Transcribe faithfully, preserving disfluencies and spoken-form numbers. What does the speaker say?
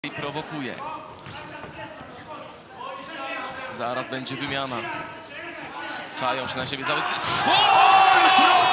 I prowokuje. Zaraz będzie wymiana. Czają się na siebie zawodnicy.